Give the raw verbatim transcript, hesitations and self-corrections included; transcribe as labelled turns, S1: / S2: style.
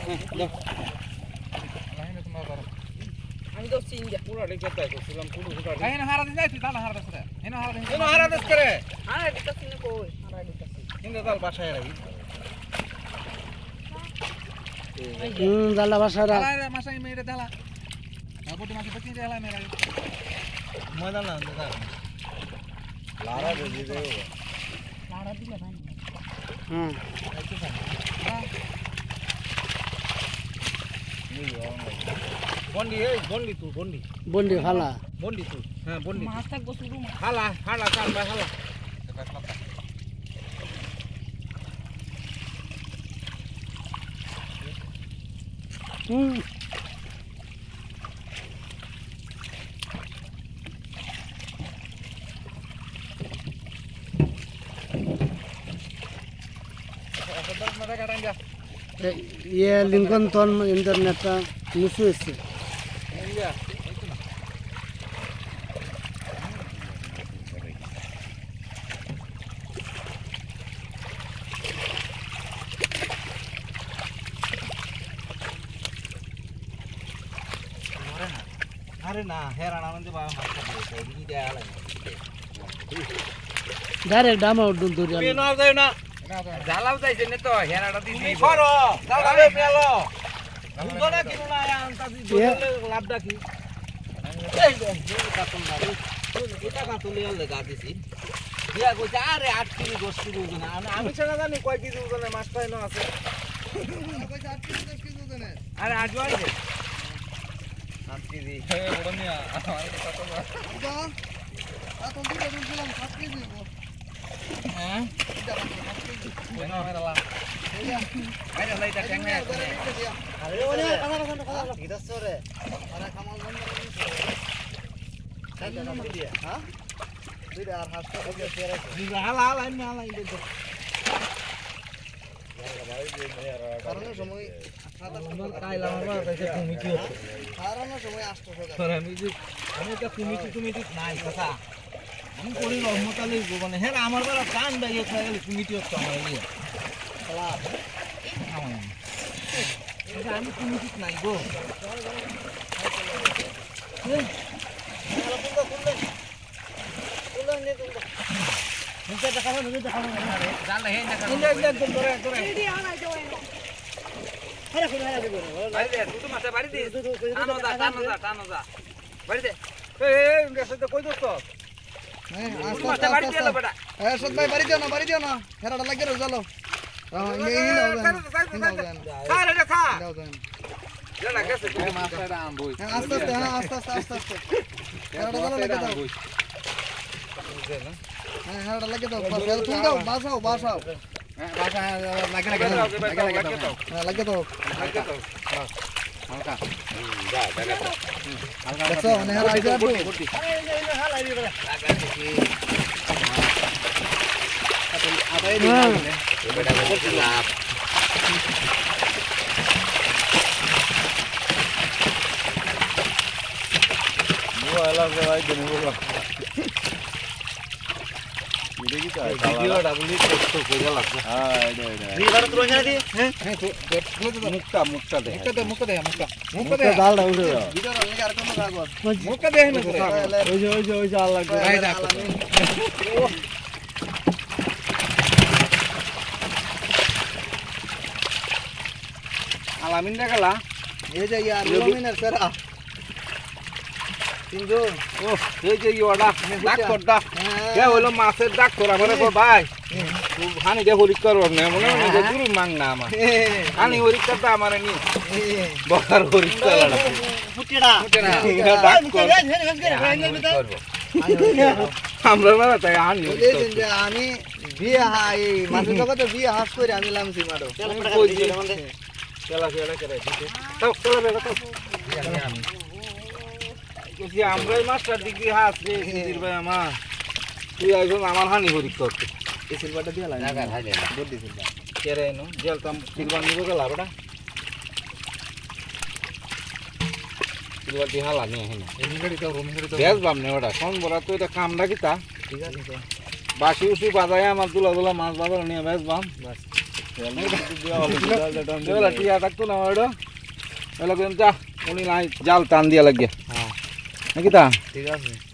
S1: আমি তো চিন যা
S2: পুরো রেখে তাই করছিলাম পুরো রেখে
S3: এই না হারা দিস না তুই দাদা হারা দিস রে এই না হারা দিস
S2: কেন হারা দেশ করে
S1: আরে দিতা চিনে কই আরে দিতা
S2: কিন্তু তাল বাসায় রাখি
S4: হুম দালা বাসারা
S3: দালা মাসাই মেরে দালা তারপর মাসে পচিন দালা মেরে
S2: ময়দান না দাদা লারা বেজি দে
S1: লাড়া দিলে ভাই
S4: হুম
S2: বন্ডি এই বন্ডি তুই বন্ডি
S4: বন্ডি খালা
S2: বন্ডি তুই হ্যাঁ বন্ডি
S1: মাছটা গোসুরু মাছ
S2: হালা হালা কান ভাই হালা
S4: হুম ये लिंकन तोन इंटरनेट का मुसु इससे
S2: अरे ना हेराना म्हणजे बा मास्टर दिली द्यायला
S4: डायरेक्ट डामा उडून दूर
S2: मी नाव जाऊ ना झालाव जायचे ने तो हेराडा दिली खरो जालावे मेलो दुधना किनु ना अंता दुधले लाभ दाखी ए कातून मारू किता कातून ले गादीसी দিয়া কইছে আরে আট কিলো দশ কিলো ওজন আমি ছাড়া জানি কয় কেজি ওজনের মাছ পাই না আছে কইছে আট কিলো দশ কিলো ওজনের আরে আট জয় আট কেজি হে বড় মিয়া আমার কত না বাবা আ তো দিলে দিলাম সাত কেজি হ্যাঁ bueno era la আরে লাইটা ট্যাঙ্গে আরে ওরে কামার কামার কামার এটা সরে আরে কামাল বন্ধ করে দিছে কাই দিয়া হ্যাঁ দুইটা আর হাসটা ওকে ফেরে দিলা হালা হালা আমি হালা ইন্দে তো কারণে সময় কাইলা মারবা তাইছে কমিটি হচ্ছে কারণে সময় আটশো টাকা আমি যে আমি তো কমিটি কমিটি নাই কথা আমি করি রহমতালে মানে হ্যাঁ আমার বড় কান বাইয়ে খাইলে কমিটি হচ্ছে আমার এই শালা আমি আমি কমিটি নাই গো এই শালা কোনটা কোনটা কোনটা নে কোনটা নিচে দেখাবো নিচে দেখাবো আরে জানলা হে না কোনটা একদম ধরে ধরে
S1: এডি আনা যাওয় না
S2: আরে কোন আরে দেবো বাড়ি দে তুই মাথা বাড়ি দে টানো দা টানো দা টানো দা বাড়ি দে এই এই গেছে তো কই দোস্ত
S4: হ্যাঁ আস্তে আস্তে আস্তে এ সদ ভাই বাড়ি দিও না বাড়ি দিও না হেরাটা লাগে রে চলো এই এই নাও দেন নাও দেন
S2: আরে রে খা
S4: নাও দেন
S2: জানা গেছে তুমি মাছটা আম বই
S4: হ্যাঁ আস্তে আস্তে হ্যাঁ আস্তে আস্তে আস্তে আস্তে হেরাটা চলো লাগে দাও হ্যাঁ হেরাটা লাগে দাও বাস তুমি দাও বাসাও বাসাও
S3: হ্যাঁ বাসা লাগে লাগে লাগে দাও
S4: হ্যাঁ লাগে দাও
S2: লাগে তো
S3: হালকা
S2: যা জায়গা
S3: হালকা
S4: দেখো মানে হেরা আইডিয়া তো
S2: আরে এই হাল আইবি বড় লাগা দেখি
S3: আদাই দিলা
S2: এ বেটা বলছি লাভ মোবাইল আছে ভাই দেন বলো এটা কি চাই ভিডিও ডাবলি টেস্ট করে লাগবে হ্যাঁ এটা এটা ভিডিও তো রোজ না দি হ্যাঁ
S3: হ্যাঁ তো
S2: মুক্তা মুক্তা দে
S3: মুক্তা দে মুক্তা দে মুক্তা
S4: মুখে ডাল দাও রে
S2: ভিডিও লাগে আর কোন কাগজ
S3: মুক্তা দে না
S4: ওই যে ওই যে ওই যে আল্লাহ
S3: ভাই দেখো
S2: আলামিন দেখালা
S4: এই যে ইয়ার লমিনের সেরা
S2: কিন্তু ও এই যে ইওডা ডাক্তার দা কে হলো মাছের ডাক্তার আমারে কো ভাই তুই হানি দে পরীক্ষা করব না মনে হয় যে গুরু মাং না আমার হানি পরীক্ষা দা আমারে নি বকার পরীক্ষা লাগা
S4: ফুটিড়া
S2: ফুটিড়া ডাক্তার আমরা না তাই হানি
S4: বলেছেন যে আমি বিয়ে হাই মাঝে জগতে বিয়ে হাস করে আমি লামছি মারো
S2: চলা চলা করে দিতে তাও চলা বেটা তো আমি কইছি আমরাই মাস্টার ডিগ্রি হাস রে দিদির ভাই আমার তুই আইছস আমার হানি পরীক্ষা করতে
S4: এই সিলভারটা দিয়ে লাগা
S2: জায়গা হাইলে না
S4: বড় দিছিল
S2: কেরে নো জেলতাম সিলভার নিব গেল বড়া সিলভার দি হালা নি হেনা
S3: এই গাড়ি তো রুম গাড়ি তো
S2: বেশ বাম নে ওটা কোন বড়া তো এটা কামডা কিতা
S4: ঠিক আছে তো
S2: বাসি উসি বাজায় আমার দুলা দুলা মাছ বাজার নিয়ে বেশ বাম
S4: বাস
S2: দেওয়ালা টিয়া থাকতো না ওটা এলা কিন্তু উনি লাই জাল টান দিয়া লাগিয়া নাকি তা
S4: ঠিক আছে